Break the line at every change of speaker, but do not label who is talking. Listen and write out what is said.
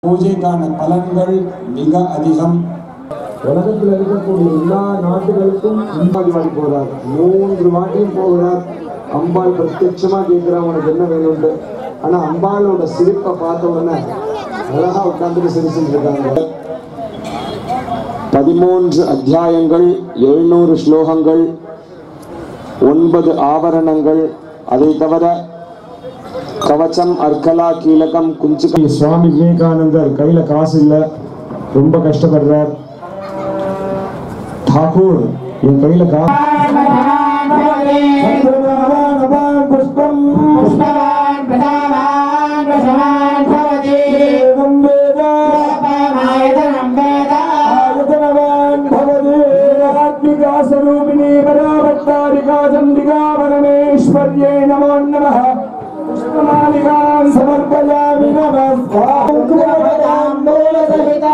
பூஜைக்கான பலன்கள் மிக அதிகம்.
உலகத்தில் இருக்கக்கூடிய எல்லா நாட்டுகளுக்கும் அம்பாள் வாடி போகிறார். 3 வாட்டியும் போகிறார். அம்பாள் பிரத்யட்சமா கேட்கிறா உனக்கு என்ன வேணும்னு. ஆனா அம்பாளோட சிரிப்பை பார்த்த உடனே அழகா உட்கார்ந்துட்டு சிரிச்சுட்டு இருக்காங்க. 13 அத்தியாயங்கள், 700 ஸ்லோகங்கள், 9 ஆவரணங்கள், அதை தவிர கவச்சம், அர்க்கலா, கீழகம், குஞ்சுகம். சுவாமி விவேகானந்தர் கையில காசு இல்லை, ரொம்ப கஷ்டப்படுறார். ठाकुर ये कई लगा पुष्पम पुष्पवान प्रजावान प्रजावान भवति एवं वेद आयतनं वेद आयतनवान भवति आत्मिका स्वरूपिणी परावतारिका चंडिका परमेश्वर्यै नमो नमः पुष्पमालिकां समर्पयामि नमः कुलपदाम्बूल सहिता